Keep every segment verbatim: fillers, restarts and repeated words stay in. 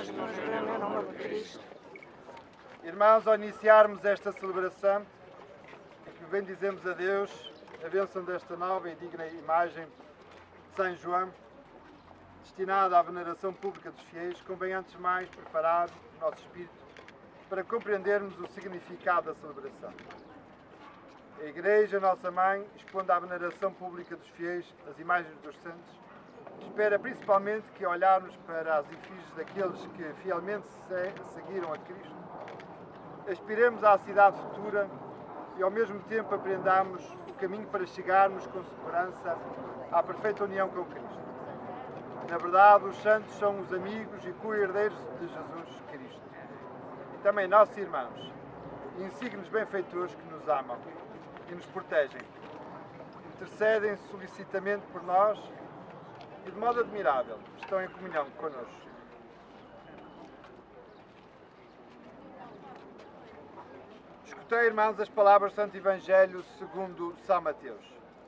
que nos rende em nome de Cristo. Irmãos, ao iniciarmos esta celebração, em que bendizemos a Deus, a bênção desta nova e digna imagem de São João, destinada à veneração pública dos fiéis, convém antes de mais preparar o nosso espírito para compreendermos o significado da celebração. A Igreja, nossa Mãe, expondo à veneração pública dos fiéis as imagens dos santos, espera principalmente que, ao olharmos para as efígies daqueles que fielmente seguiram a Cristo, aspiremos à cidade futura e, ao mesmo tempo, apreendamos o caminho para chegarmos com segurança à perfeita união com Cristo. Na verdade, os santos são os amigos e co-herdeiros de Jesus Cristo. E também nossos irmãos, insígnios benfeitores que nos amam e nos protegem, intercedem solicitamente por nós e, de modo admirável, estão em comunhão connosco. Escutei, irmãos, as palavras do Santo Evangelho segundo São Mateus.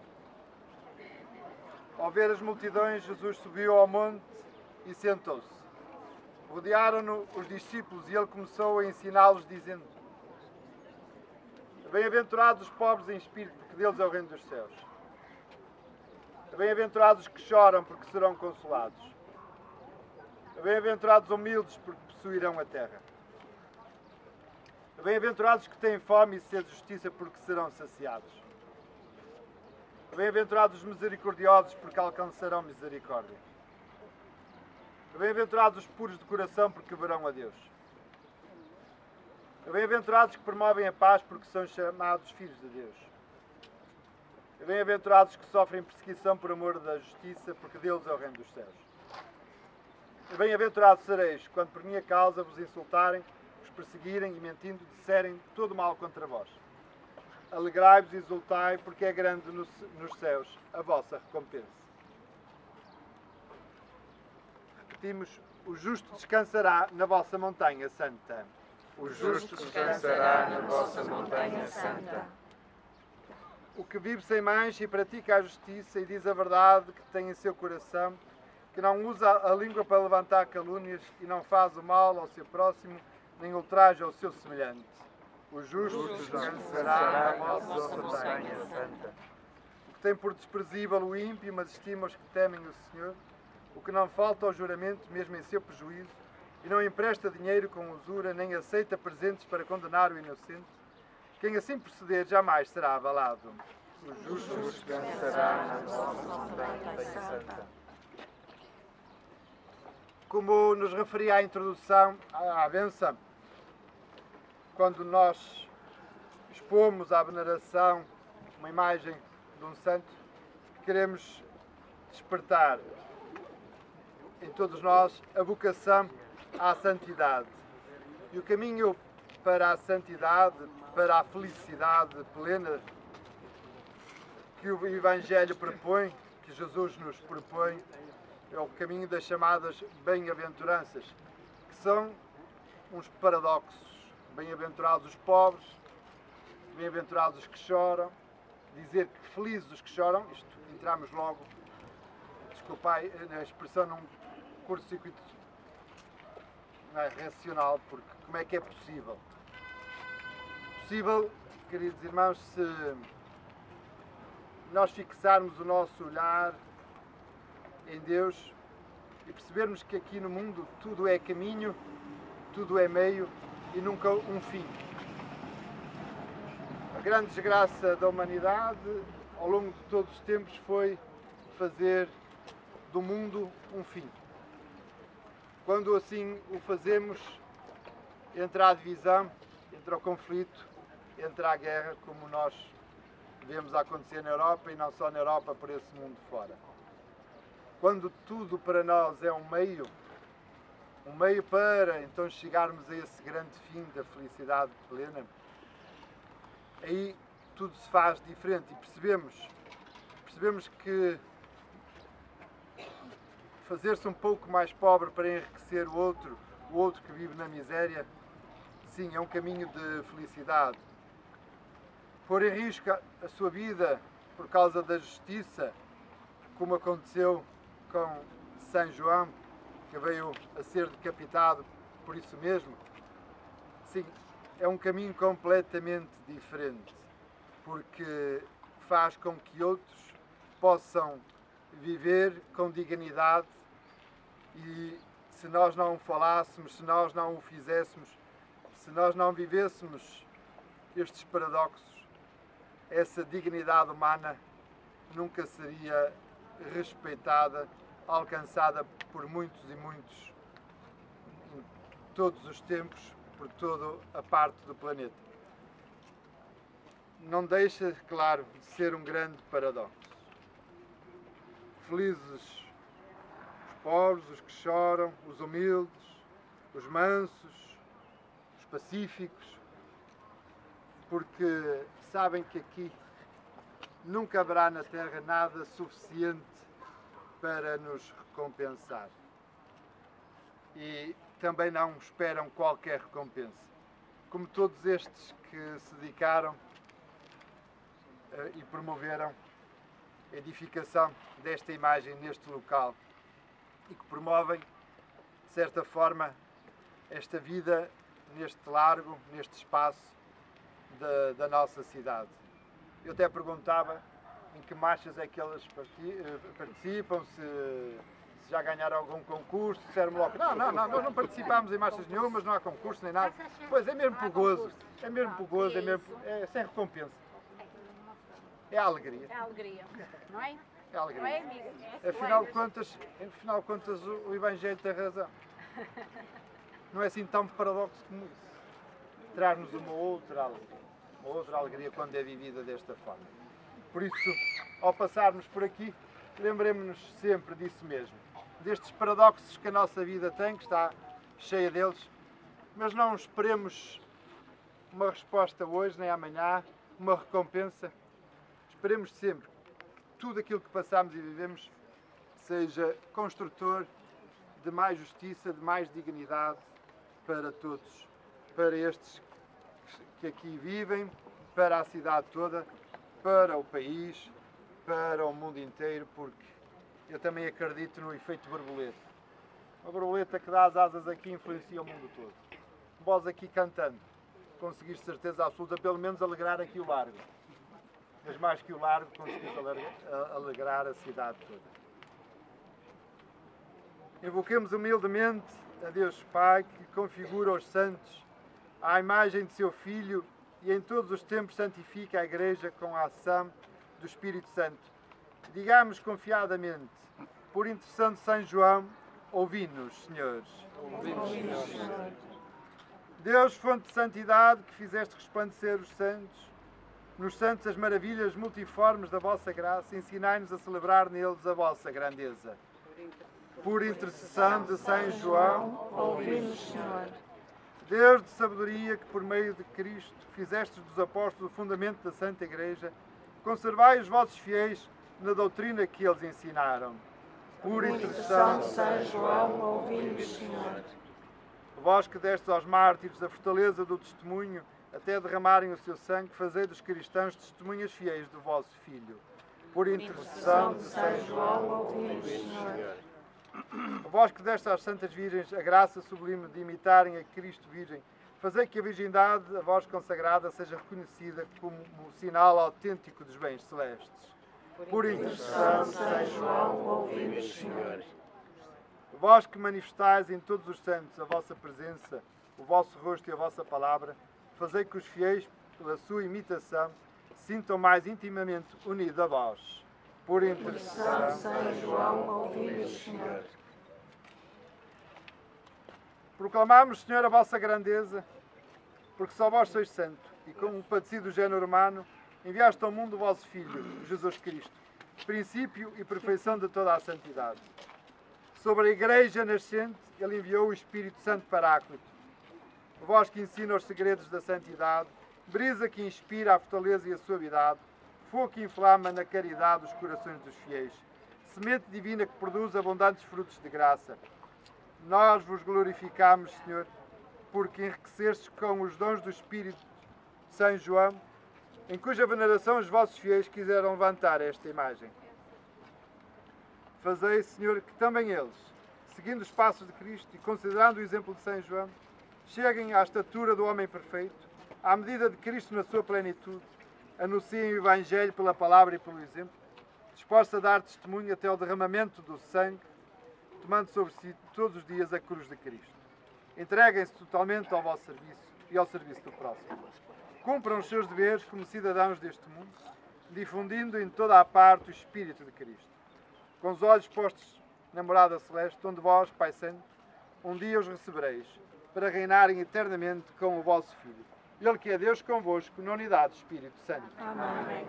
Ao ver as multidões, Jesus subiu ao monte e sentou-se. Rodearam-no os discípulos e ele começou a ensiná-los, dizendo: Bem-aventurados os pobres em espírito, porque deles é o reino dos céus. Bem-aventurados os que choram, porque serão consolados. Bem-aventurados os humildes, porque possuirão a terra. Bem-aventurados os que têm fome e sede de justiça, porque serão saciados. Bem-aventurados os misericordiosos, porque alcançarão misericórdia. Bem-aventurados os puros de coração, porque verão a Deus. Bem-aventurados que promovem a paz, porque são chamados filhos de Deus. Bem-aventurados que sofrem perseguição por amor da justiça, porque deles é o reino dos céus. Bem-aventurados sereis, quando por minha causa vos insultarem, vos perseguirem e, mentindo, disserem todo mal contra vós. Alegrai-vos e exultai, porque é grande nos céus a vossa recompensa. Repetimos: o justo descansará na vossa montanha santa. O justo descansará na vossa montanha santa. O que vive sem mancha e pratica a justiça e diz a verdade que tem em seu coração, que não usa a língua para levantar calúnias e não faz o mal ao seu próximo, nem ultraja ao seu semelhante. O justo descansará na vossa montanha santa. O que tem por desprezível o ímpio, mas estima os que temem o Senhor, o que não falta ao juramento, mesmo em seu prejuízo, e não empresta dinheiro com usura, nem aceita presentes para condenar o inocente, quem assim proceder jamais será abalado. O justo descansará na vossa montanha santa. Como nos referi à introdução à benção, quando nós expomos à veneração uma imagem de um santo, queremos despertar em todos nós a vocação à santidade. E o caminho para a santidade, para a felicidade plena que o Evangelho propõe, que Jesus nos propõe, é o caminho das chamadas bem-aventuranças, que são uns paradoxos. Bem-aventurados os pobres, bem-aventurados os que choram, dizer que felizes os que choram, isto entramos logo, desculpai na expressão, num curto-circuito não é racional, porque como é que é possível? Possível, queridos irmãos, se nós fixarmos o nosso olhar em Deus e percebermos que aqui no mundo tudo é caminho, tudo é meio e nunca um fim. A grande desgraça da humanidade ao longo de todos os tempos foi fazer do mundo um fim. Quando assim o fazemos, entra a divisão, entra o conflito, entra a guerra, como nós vemos acontecer na Europa e não só na Europa, por esse mundo fora. Quando tudo para nós é um meio, um meio para então chegarmos a esse grande fim da felicidade plena, aí tudo se faz diferente e percebemos, percebemos que fazer-se um pouco mais pobre para enriquecer o outro, o outro que vive na miséria, sim, é um caminho de felicidade. Pôr em risco a sua vida por causa da justiça, como aconteceu com São João, que veio a ser decapitado por isso mesmo. Sim, é um caminho completamente diferente, porque faz com que outros possam viver com dignidade e se nós não o falássemos, se nós não o fizéssemos, se nós não vivêssemos estes paradoxos, essa dignidade humana nunca seria respeitada, alcançada por muitos e muitos em todos os tempos, por toda a parte do planeta. Não deixa, claro, de ser um grande paradoxo. Felizes os pobres, os que choram, os humildes, os mansos, os pacíficos, porque sabem que aqui nunca haverá na Terra nada suficiente para nos recompensar. E também não esperam qualquer recompensa. Como todos estes que se dedicaram uh, e promoveram a edificação desta imagem neste local e que promovem, de certa forma, esta vida neste largo, neste espaço da, da nossa cidade. Eu até perguntava em que marchas é que elas participam, se, se já ganharam algum concurso, disseram-me logo, não, não, não, nós não participámos em marchas nenhumas, não há concurso nem nada. Pois é mesmo por gozo, é mesmo por gozo, é, mesmo, é sem recompensa. É a alegria. É a alegria, não é? É a alegria. Não é, amiga? Afinal de contas, afinal de contas o, o Evangelho tem razão. Não é assim tão paradoxo como isso. Traz-nos uma outra alegria. Uma outra alegria quando é vivida desta forma. Por isso, ao passarmos por aqui, lembremos-nos sempre disso mesmo. Destes paradoxos que a nossa vida tem, que está cheia deles, mas não esperemos uma resposta hoje nem amanhã, uma recompensa. Esperemos sempre que tudo aquilo que passamos e vivemos seja construtor de mais justiça, de mais dignidade para todos, para estes que aqui vivem, para a cidade toda, para o país, para o mundo inteiro, porque eu também acredito no efeito borboleta. Uma borboleta que dá as asas aqui influencia o mundo todo. Vós aqui cantando, conseguiste certeza absoluta, pelo menos alegrar aqui o largo. Mas mais que o largo, conseguiste alegrar a cidade toda. Invoquemos humildemente a Deus Pai, que configura os santos à imagem de seu Filho e em todos os tempos santifica a Igreja com a ação do Espírito Santo. Digamos confiadamente, por intercessão de São João, ouvi-nos, senhores. Ouvimos, Senhor. Deus, fonte de santidade, que fizeste resplandecer os santos, nos santos as maravilhas multiformes da vossa graça, ensinai-nos a celebrar neles a vossa grandeza. Por intercessão de São João, Ouvimos, Senhor. Deus de sabedoria, que por meio de Cristo fizestes dos apóstolos o fundamento da Santa Igreja, conservai os vossos fiéis na doutrina que eles ensinaram. Por intercessão de São João, ouvimos, Senhor. Vós que destes aos mártires a fortaleza do testemunho, até derramarem o seu sangue, fazei dos cristãos testemunhas fiéis do vosso Filho. Por intercessão de São João, ouvimos, Senhor. Vós que deste às Santas Virgens a graça sublime de imitarem a Cristo Virgem, fazei que a virgindade, a vós consagrada, seja reconhecida como um sinal autêntico dos bens celestes. Por intercessão de São João, ouvimos, Senhor. Vós que manifestais em todos os santos a vossa presença, o vosso rosto e a vossa palavra, fazei que os fiéis, pela sua imitação, sintam mais intimamente unidos a vós. Por intercessão de São João, ouvimos, Senhor. Proclamamos, Senhor, a vossa grandeza, porque só vós sois santo, e como o padecido género humano, enviaste ao mundo o vosso Filho, Jesus Cristo, princípio e perfeição de toda a santidade. Sobre a Igreja nascente, Ele enviou o Espírito Santo Paráclito. Vós que ensina os segredos da santidade, brisa que inspira a fortaleza e a suavidade, fogo que inflama na caridade os corações dos fiéis, semente divina que produz abundantes frutos de graça. Nós vos glorificamos, Senhor, porque enriquecestes com os dons do Espírito de São João, em cuja veneração os vossos fiéis quiseram levantar esta imagem. Fazei, Senhor, que também eles, seguindo os passos de Cristo e considerando o exemplo de São João, cheguem à estatura do homem perfeito, à medida de Cristo na sua plenitude, anunciem o Evangelho pela palavra e pelo exemplo, dispostos a dar testemunho até ao derramamento do sangue, tomando sobre si todos os dias a cruz de Cristo. Entreguem-se totalmente ao vosso serviço e ao serviço do próximo. Cumpram os seus deveres como cidadãos deste mundo, difundindo em toda a parte o Espírito de Cristo. Com os olhos postos na morada celeste, onde vós, Pai Santo, um dia os recebereis, para reinarem eternamente com o vosso Filho. Ele que é Deus convosco, na unidade do Espírito Santo. Amém.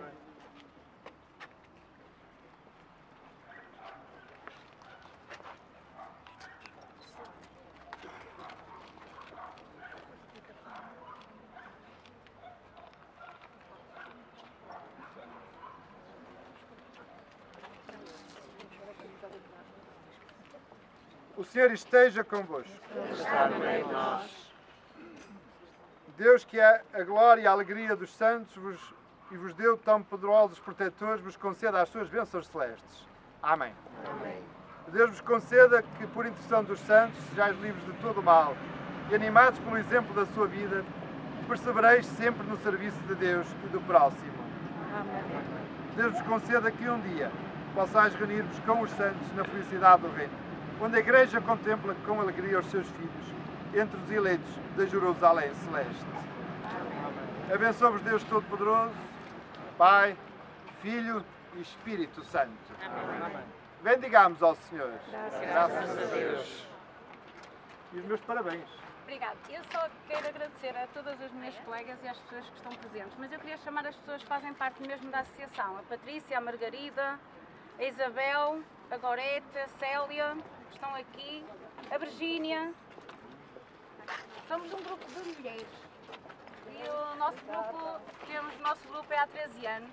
O Senhor esteja convosco. Está no meio de nós. Deus, que é a glória e a alegria dos santos vos, e vos deu tão poderosos protetores, vos conceda as suas bênçãos celestes. Amém. Amém. Deus vos conceda que, por intercessão dos santos, sejais livres de todo o mal e, animados pelo exemplo da sua vida, persevereis sempre no serviço de Deus e do próximo. Amém. Deus vos conceda que um dia possais reunir-vos com os santos na felicidade do reino, onde a Igreja contempla com alegria os seus filhos, entre os eleitos da Jerusalém Celeste. Abençoe-vos Deus Todo-Poderoso, Pai, Filho e Espírito Santo. Amém. Bendigamos ao Senhor. Graças, Graças a a Deus. E os meus parabéns. Obrigada. Eu só quero agradecer a todas as minhas colegas e às pessoas que estão presentes, mas eu queria chamar as pessoas que fazem parte mesmo da associação. A Patrícia, a Margarida, a Isabel, a Gorete, a Célia, que estão aqui, a Virgínia. Somos um grupo de mulheres. E o nosso grupo, temos, o nosso grupo é há treze anos.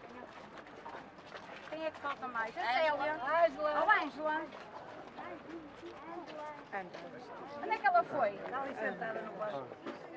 Quem é que falta mais? A Célia. Ângela. Oh, Ângela. Onde é que ela foi? Está ali sentada no quarto.